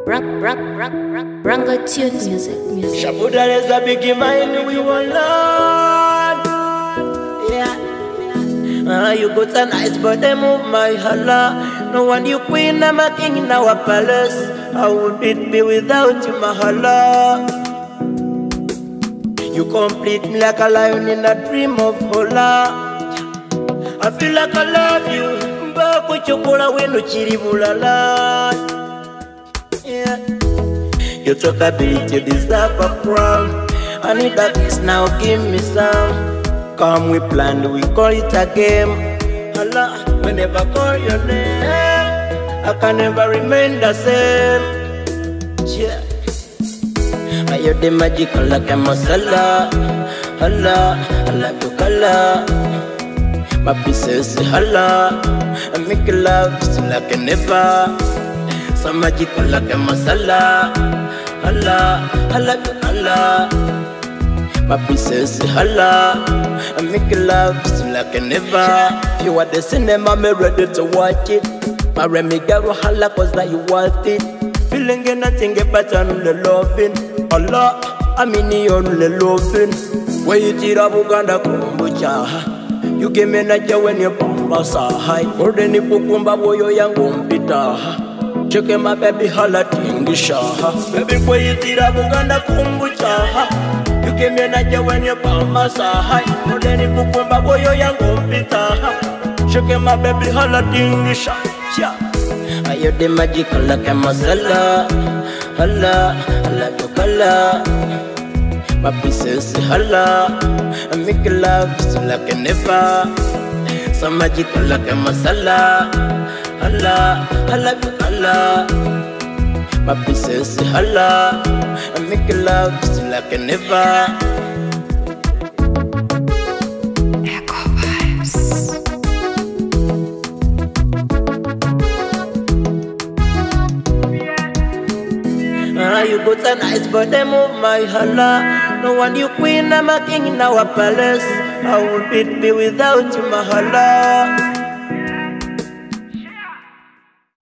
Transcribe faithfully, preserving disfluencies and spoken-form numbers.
Rock, rock, rock, rock, Rango Tunes music, music. Shabuda is a big mind, we will learn. Yeah. Ah, you got a nice body, move my holla. No one you queen, I'm a king in our palace. How would it be without you, my holla? You complete me like a lion in a dream of holla. I feel like I love you, but with your cola when you chiri bulala. Yeah. You talk a bit, you deserve a crown. I need that kiss now, give me some. Come we planned, we call it a game. Allah, we never call your name. I can never remain the same. Yeah. Are you the magical like a masala? Allah, I love you color. My pieces, Allah, I make love still like a never. So magical like a masala. Allah, I love you Allah. My princess, Allah, I make love still like a never. If you are the cinema, I'm ready to watch it. My Remy girl, Allah, cause that you want it. Feeling nothing but only loving. Allah, I mean you only loving. When you tell Uganda kumbucha, you give me naja when you bamba sahai. Ordeni kukumba boyo yangu mpita. Check my baby holla tingisha. Baby boy you tell Uganda kumbucha. You give me naja when you bamba sahai. Ordeni kukumba boyo yangu mpita. Check my baby holla tingisha. Are you the magical like a masala? Allah, I love you color. My princess, Allah, I make love still like a never. So magical like a masala. Allah, I love you Allah. My princess, Allah, I make love still like a never. Ah, you got a nice body, move my holla. No one you queen, I'm a king in our palace. How would it be without you, my holla?